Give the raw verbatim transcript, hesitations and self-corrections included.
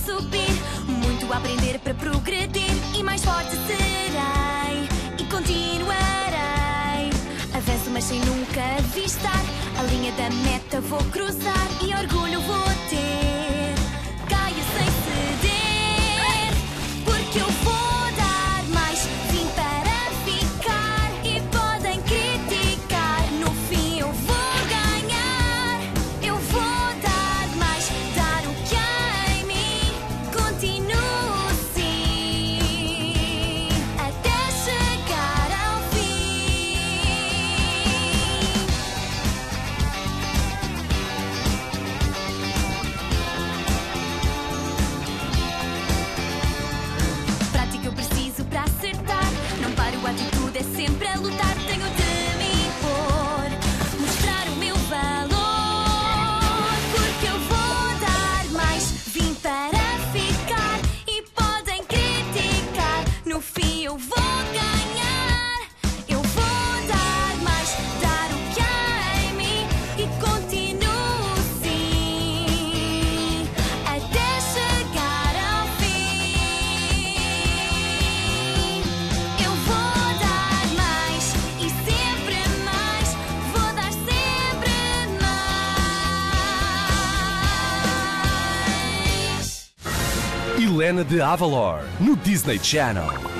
subir, muito a aprender para progredir, e mais forte serei e continuarei. Avanço, mas sem nunca avistar a linha da meta, vou cruzar e orgulho vou ter. Caio sem ceder, porque eu vou dar mais. Vim para ficar e podem criticar. No fim eu vou ganhar. Eu vou dar mais, dar o que há em mim. Continuo sim, até chegar ao fim. Prática eu preciso para acertar. Não paro, a atitude é sempre a lutar. Tenho de me impor, mostrar o meu valor, porque eu vou dar mais. Vim para ficar e podem criticar. No fim eu vou ganhar. Eu vou dar mais, dar o que há em mim e continuo sim, até chegar ao fim. Eu vou dar mais e sempre mais. Vou dar sempre mais. Helena de Avalor, no Disney Channel.